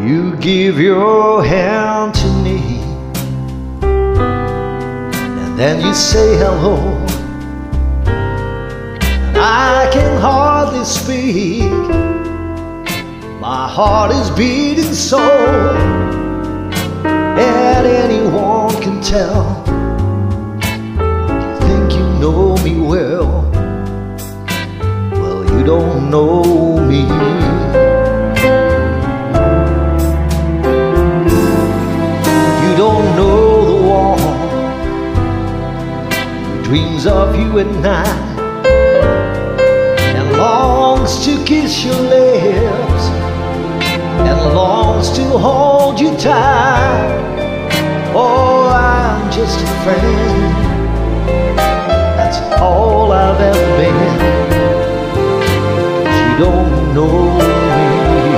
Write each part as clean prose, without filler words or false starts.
You give your hand to me, and then you say hello, and I can hardly speak. My heart is beating so, and anyone can tell. You think you know me well, well, you don't know me. You don't know the one who dreams of you at night and longs to kiss your lips and longs to hold you tight. Oh, I'm just a friend, that's all I've ever been. You don't know me.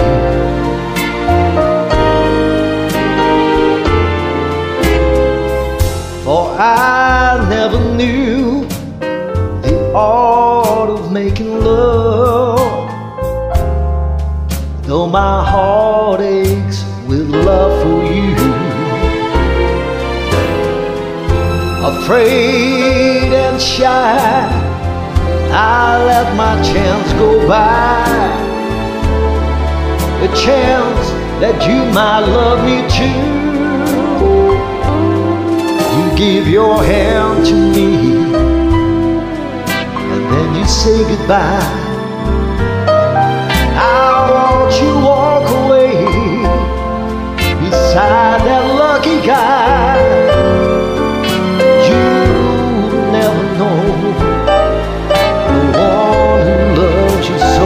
For I never knew the art of making love, though my heart aches with love for you. Afraid and shy, I let my chance go by, a chance that you might love me too. You give your hand to me, and then you say goodbye. I watch you walk away beside that lucky guy. You never know the one who loves you so.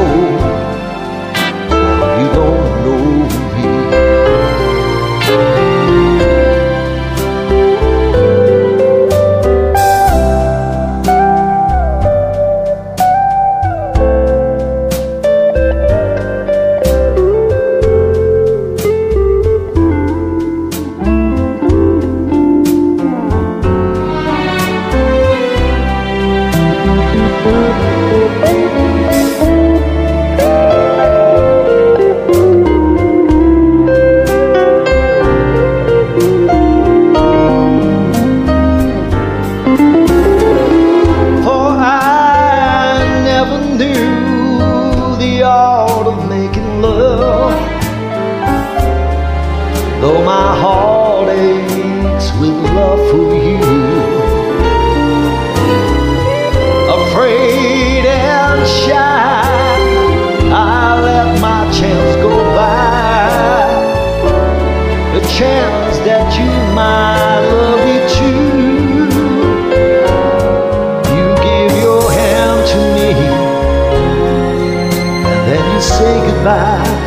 You don't know me. Though my heart aches with love for you, afraid and shy, I let my chance go by, a chance that you might love me too. You give your hand to me, and then you say goodbye.